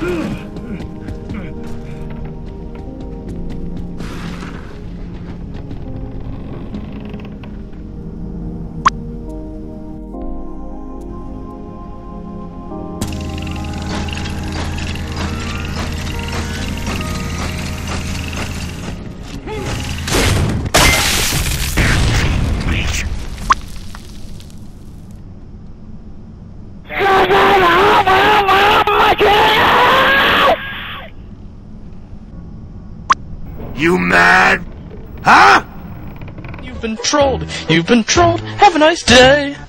You mad? Huh? You've been trolled. You've been trolled. Have a nice day.